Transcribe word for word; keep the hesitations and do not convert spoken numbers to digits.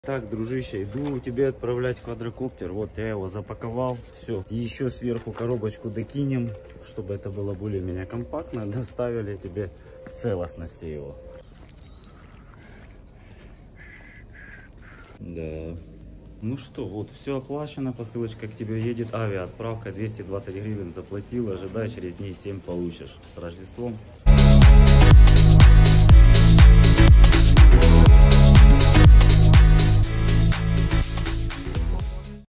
Так, дружище, иду тебе отправлять квадрокоптер. Вот я его запаковал. Все. И еще сверху коробочку докинем, чтобы это было более-менее компактно. Доставили тебе в целостности его. Да. Ну что, вот все оплачено, посылочка к тебе едет, авиаотправка, двести двадцать гривен заплатил, ожидай, через дней семь получишь. С Рождеством!